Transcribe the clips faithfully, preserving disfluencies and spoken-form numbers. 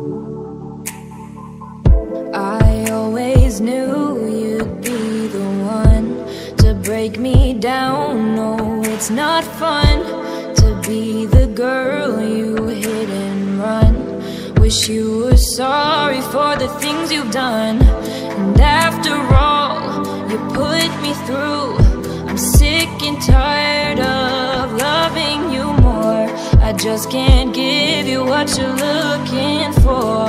I always knew you'd be the one to break me down. No, it's not fun to be the girl you hit and run. Wish you were sorry for the things you've done. And after all you put me through, I'm sick and tired of loving you more. I just can't give you what you're looking for.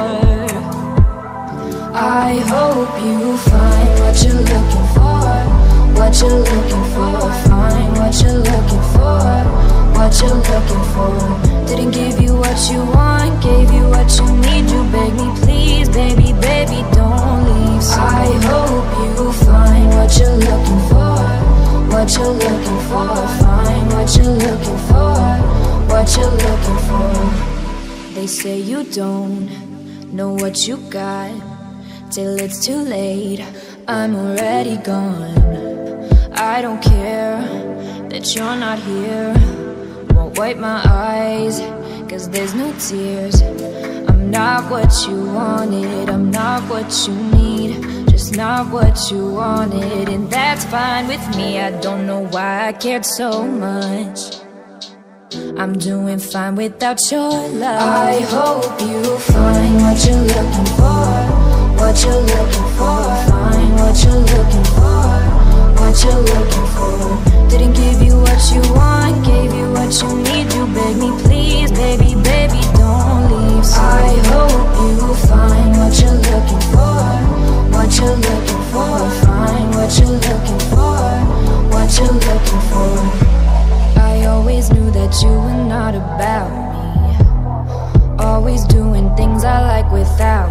I hope you find what you're looking for. What you're looking for. Find what you're looking for. What you're looking for. Didn't give you what you want, gave you what you need. You beg me please, baby, baby, don't leave. So I hope you find what you're looking for. What you're looking for. Find what you're looking for. What you're looking for. They say you don't know what you got till it's too late. I'm already gone. I don't care that you're not here. Won't wipe my eyes, cause there's no tears. I'm not what you wanted, I'm not what you need. Just not what you wanted, and that's fine with me. I don't know why I cared so much. I'm doing fine without your love. I hope you find what you're looking for. What you're looking for. Find what you're looking for. What you're looking for. Didn't give you what you want, gave you what you need. You beg me please, baby, baby, don't leave. So I hope you find what you're looking for. What you're looking for. Find what you're looking for. What you're looking for. I always knew that you were not about me. Always doing things I like without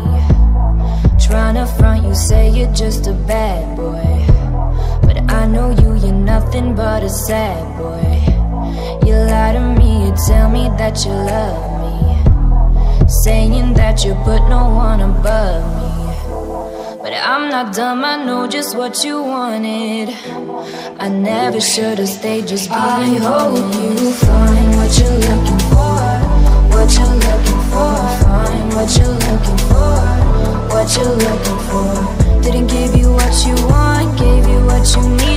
me. Tryna front, you say you're just a bad boy, but I know you, you're nothing but a sad boy. You lie to me, you tell me that you love me, saying that you put no one above me. But I'm not dumb, I know just what you wanted. I never should've stayed just being I hope you find what you're looking for. What you're looking for. Find what you're looking for. What you're looking for. Didn't give you what you want, gave you what you need.